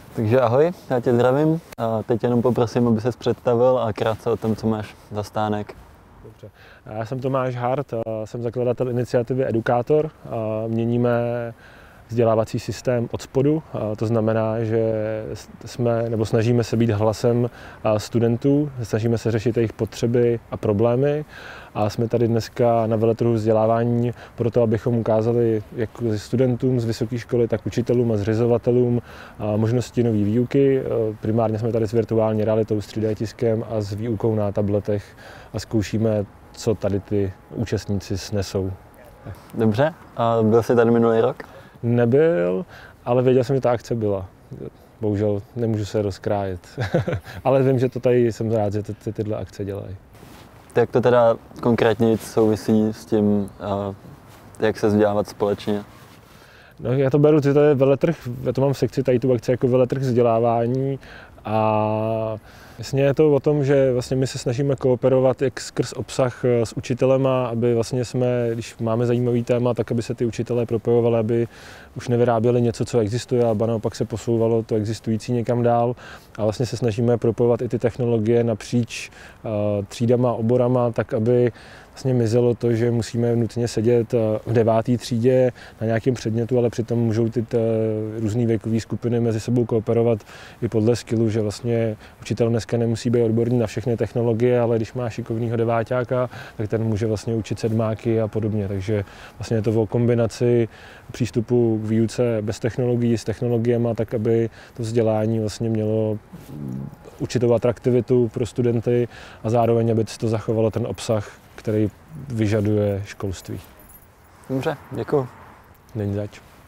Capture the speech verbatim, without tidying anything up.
Takže ahoj, já tě zdravím. A teď jenom poprosím, aby ses představil a krátce o tom, co máš za stánek. Dobře. Já jsem Tomáš Hart, jsem zakladatel iniciativy Edukátor. Měníme vzdělávací systém od spodu, to znamená, že jsme, nebo snažíme se být hlasem studentů, snažíme se řešit jejich potřeby a problémy a jsme tady dneska na veletrhu vzdělávání proto, abychom ukázali jak studentům z vysoké školy, tak učitelům a zřizovatelům možnosti nové výuky. Primárně jsme tady s virtuální realitou, s tři dé tiskem a s výukou na tabletech a zkoušíme, co tady ty účastníci snesou. Dobře, a byl jsi tady minulý rok? Nebyl, ale věděl jsem, že ta akce byla. Bohužel nemůžu se rozkrájet. Ale vím, že to tady jsem rád, že ty, ty, tyhle akce dělají. Jak to teda konkrétně souvisí s tím, jak se vzdělávat společně? No, já to beru, že to je veletrh, já to mám v sekci tady tu akci jako veletrh vzdělávání a jasně je to o tom, že vlastně my se snažíme kooperovat jak skrz obsah s učitelema, aby vlastně jsme, když máme zajímavý téma, tak aby se ty učitelé propojovali, aby už nevyráběli něco, co existuje, a naopak se posouvalo to existující někam dál. A vlastně se snažíme propojovat i ty technologie napříč uh, třídama, oborama, tak aby vlastně mizelo to, že musíme nutně sedět v deváté třídě na nějakém předmětu, ale přitom můžou ty různé věkové skupiny mezi sebou kooperovat i podle skillu, že vlastně učitel dneska nemusí být odborný na všechny technologie, ale když má šikovného deváťáka, tak ten může vlastně učit sedmáky a podobně. Takže vlastně je to o kombinaci přístupu k výuce bez technologií s technologiemi, tak aby to vzdělání vlastně mělo určitou atraktivitu pro studenty a zároveň, aby to zachovalo ten obsah, který vyžaduje školství. Dobře, děkuji. Není zač.